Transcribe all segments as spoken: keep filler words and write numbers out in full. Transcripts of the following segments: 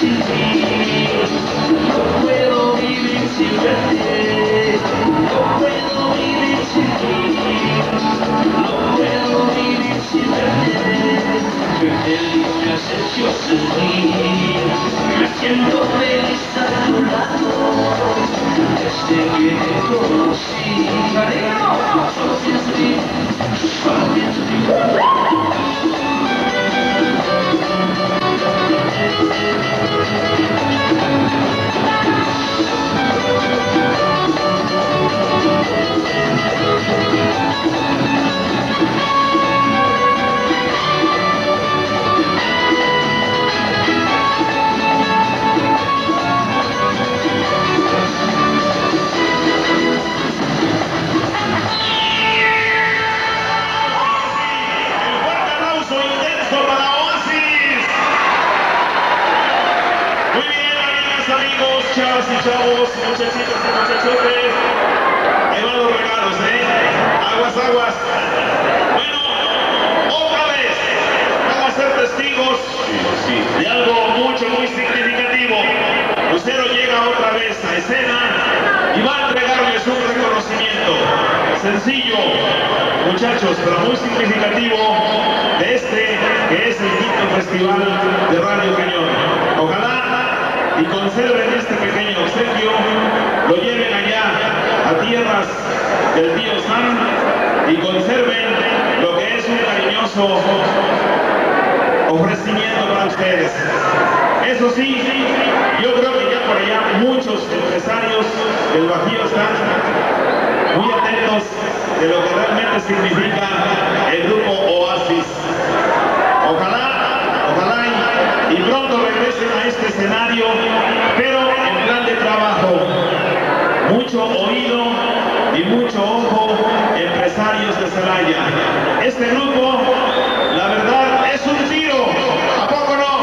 sin ti, no puedo vivir sin verte, no puedo vivir sin ti, no puedo vivir sin verte. Qué feliz me haces yo sentir, me siento feliz a tu lado, desde que te conocí. Cariño, solo pienso en ti, solo pienso en ti. Chavas y chavos, muchachitos y muchachotes, ahí van los regalos, ¿eh? Aguas, aguas. Bueno, otra vez vamos a ser testigos de algo mucho, muy significativo. Lucero llega otra vez a escena y va a entregarles un reconocimiento sencillo, muchachos, pero muy significativo de este que es el quinto festival de Radio Cañón. Ojalá y conserven este pequeño obsequio, lo lleven allá a tierras del tío Sam y conserven lo que es un cariñoso ofrecimiento para ustedes. Eso sí, yo creo que ya por allá muchos empresarios del Bajío están muy atentos de lo que realmente significa el grupo Oasis. Ojalá, ojalá y, y pronto regresen a este escenario, pero en plan de trabajo. Mucho oído y mucho ojo, empresarios de Celaya. Este grupo, la verdad, es un tiro. ¿A poco no?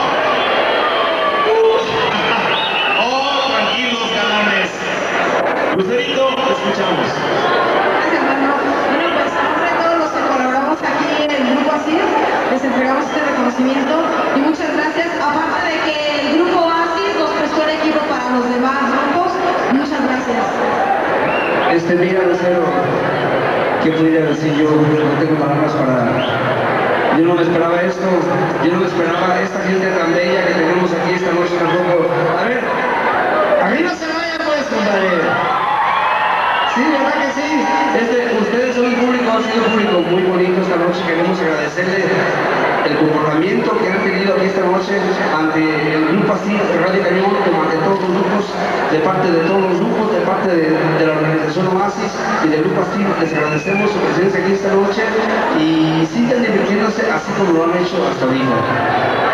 Oh, tranquilos, galones. Lucerito, te escuchamos. Gracias, hermano. Bueno, pues a nombre de todos los que colaboramos aquí en el grupo Oasis, les entregamos este reconocimiento y muchas gracias. Aparte de que el grupo Oasis nos prestó el equipo para los demás grupos, muchas gracias. Este, mira, Lucero, ¿qué pudiera decir yo? No tengo palabras para... Yo no me esperaba esto, yo no me esperaba esta gente tan bella que tenemos aquí esta noche tampoco. A ver, arriba se vaya pues, compadre. Sí, ¿verdad que sí? Este, ustedes son un público, han sido un público muy bonito esta noche. Queremos agradecerle el comportamiento que han tenido aquí esta noche ante el grupo así de Radio Cañón, como ante todos los grupos, de parte de todos los grupos, de parte de, de la organización Oasis y del grupo así. Les agradecemos su presencia aquí esta noche y sigan divirtiéndose así como lo han hecho hasta ahorita.